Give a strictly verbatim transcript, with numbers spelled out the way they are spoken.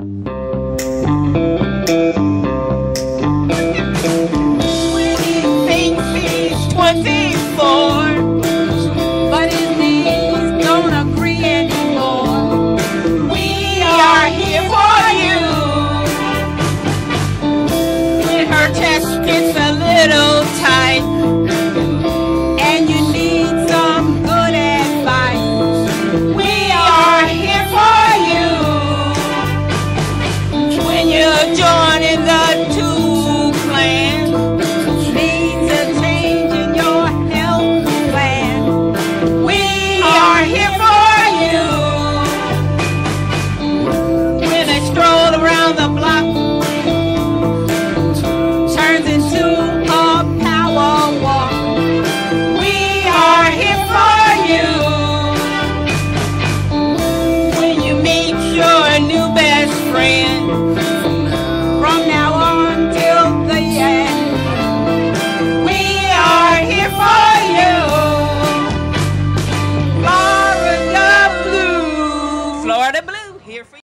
When he thinks he's twenty-four, but his knees don't agree anymore. We are here for you. When her chest gets a little tight and you need some good advice, we are here for you. When you're joining the